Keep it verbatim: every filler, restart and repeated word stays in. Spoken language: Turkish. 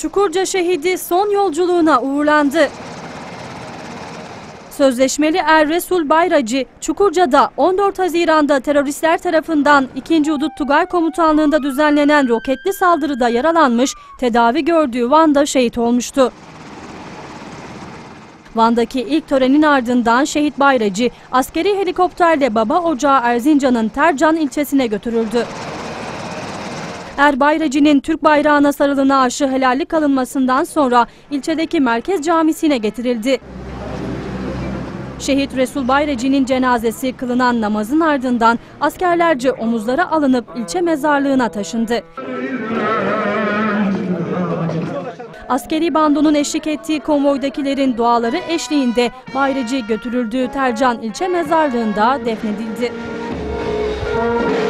Çukurca şehidi son yolculuğuna uğurlandı. Sözleşmeli Er Resul Bayracı, Çukurca'da on dört Haziran'da teröristler tarafından ikinci. Hudut Tugay Komutanlığı'nda düzenlenen roketli saldırıda yaralanmış, tedavi gördüğü Van'da şehit olmuştu. Van'daki ilk törenin ardından şehit Bayracı, askeri helikopterle baba ocağı Erzincan'ın Tercan ilçesine götürüldü. Er Bayracı'nın Türk bayrağına sarılı naaşı helallik alınmasından sonra ilçedeki merkez camisine getirildi. Şehit Resul Bayracı'nın cenazesi kılınan namazın ardından askerlerce omuzlara alınıp ilçe mezarlığına taşındı. Askeri bandonun eşlik ettiği konvoydakilerin duaları eşliğinde Bayracı götürüldüğü Tercan ilçe mezarlığında defnedildi.